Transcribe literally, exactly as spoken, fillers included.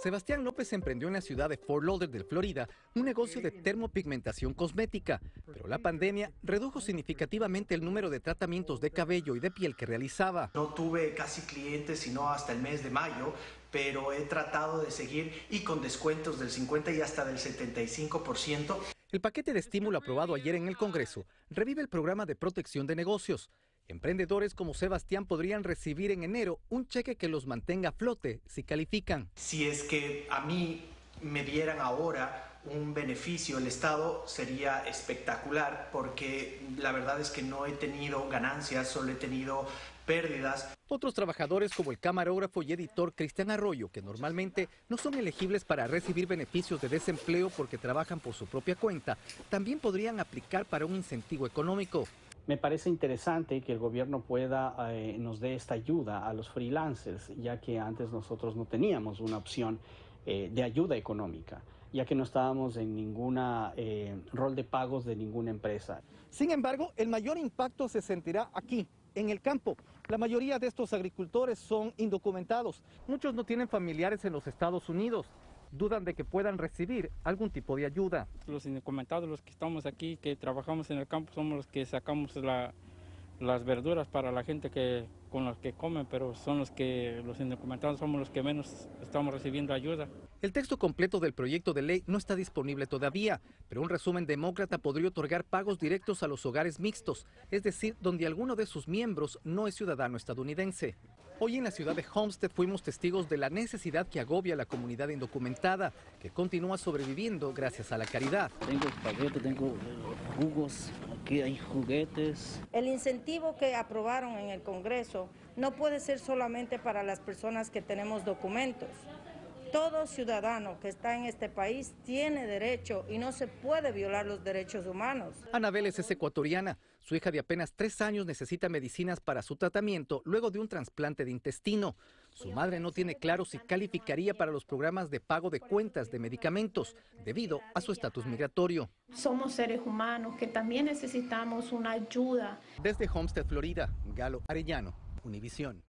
Sebastián López emprendió en la ciudad de Fort Lauderdale, Florida, un negocio de termopigmentación cosmética, pero la pandemia redujo significativamente el número de tratamientos de cabello y de piel que realizaba. No tuve casi clientes sino hasta el mes de mayo, pero he tratado de seguir y con descuentos del cincuenta y hasta del setenta y cinco por ciento. El paquete de estímulo aprobado ayer en el Congreso revive el programa de protección de negocios. Emprendedores como Sebastián podrían recibir en enero un cheque que los mantenga a flote si califican. Si es que a mí me dieran ahora un beneficio el Estado sería espectacular, porque la verdad es que no he tenido ganancias, solo he tenido pérdidas. Otros trabajadores como el camarógrafo y editor Cristian Arroyo, que normalmente no son elegibles para recibir beneficios de desempleo porque trabajan por su propia cuenta, también podrían aplicar para un incentivo económico. Me parece interesante que el gobierno pueda eh, nos dé esta ayuda a los freelancers, ya que antes nosotros no teníamos una opción eh, de ayuda económica, ya que no estábamos en ningún eh, rol de pagos de ninguna empresa. Sin embargo, el mayor impacto se sentirá aquí, en el campo. La mayoría de estos agricultores son indocumentados. Muchos no tienen familiares en los Estados Unidos. Dudan de que puedan recibir algún tipo de ayuda. Los indocumentados, los que estamos aquí, que trabajamos en el campo, somos los que sacamos la, las verduras para la gente que con los que comen, pero son los que los indocumentados somos los que menos estamos recibiendo ayuda. El texto completo del proyecto de ley no está disponible todavía, pero un resumen demócrata podría otorgar pagos directos a los hogares mixtos, es decir, donde alguno de sus miembros no es ciudadano estadounidense. Hoy en la ciudad de Homestead fuimos testigos de la necesidad que agobia a la comunidad indocumentada, que continúa sobreviviendo gracias a la caridad. Tengo paquetes, tengo jugos, aquí hay juguetes. El incentivo que aprobaron en el Congreso no puede ser solamente para las personas que tenemos documentos. Todo ciudadano que está en este país tiene derecho y no se puede violar los derechos humanos. Ana Vélez es ecuatoriana. Su hija de apenas tres años necesita medicinas para su tratamiento luego de un trasplante de intestino. Su madre no tiene claro si calificaría para los programas de pago de cuentas de medicamentos debido a su estatus migratorio. Somos seres humanos que también necesitamos una ayuda. Desde Homestead, Florida, Galo Arellano, Univisión.